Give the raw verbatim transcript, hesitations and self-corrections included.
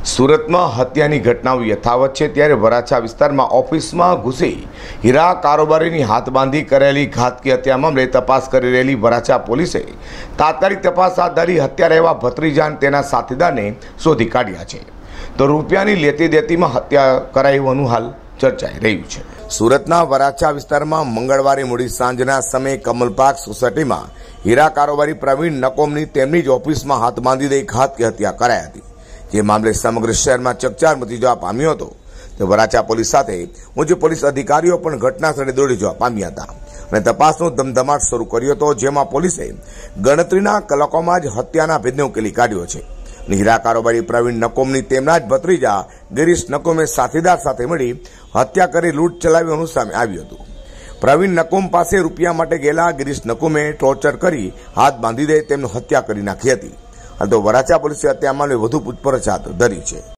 સુરતમાં હત્યાની ઘટનાઓ યથાવત છે ત્યારે વરાછા વિસ્તારમાં ઓફિસમાં ઘૂસી હીરા કારોબારીની હાથબાંધી કરેલી ઘાતકી હત્યા મામલે તપાસ કરી રહેલી વરાછા પોલીસે તાત્કાલિક તપાસ હાથ ધરી હત્યા રહેવા ભત્રીજા અને તેના સાથીદારને શોધી કાઢ્યા છે તો રૂપિયાની લેતી દેતીમાં હત્યા કરાઈ હોવાનું હાલ ચર્ચાઈ રહ્યું છે। સુરતના વરાછા વિસ્તારમાં મંગળવારે મોડી સાંજના સમયે કમલપાક સોસાયટીમાં હીરા કારોબારી પ્રવીણ નકોમની તેમની જ ઓફિસમાં હાથ બાંધી દઈ ઘાતકી હત્યા કરાઈ હતી, જે મામલે સમગ્ર શહેરમાં ચકચાર મચી જવા પામ્યો હતો। તો વરાછા પોલીસ સાથે ઉચ્ચ પોલીસ અધિકારીઓ પણ ઘટના સ્થળે દોડી જવા પામ્યા હતા અને તપાસનો ધમધમાટ શરૂ કર્યો હતો, જેમાં પોલીસે ગણતરીના કલાકોમાં જ હત્યાના ભેદને ઉકેલી કાઢ્યો છે। હીરા કારોબારી પ્રવીણ નકોમની તેમના જ ભત્રીજા ગિરીશ નકોમે સાથીદાર સાથે મળી હત્યા કરી લૂંટ ચલાવ્યું સામે આવ્યું હતું। પ્રવીણ નકોમ પાસે રૂપિયા માટે ગયેલા ગિરીશ નકોમે ટોર્ચર કરી હાથ બાંધી દઈ તેમની હત્યા કરી નાખી હતી। હાલ તો વરાછા પોલીસે હત્યા મામલે વધુ પૂછપરછ હાથ ધરી છે।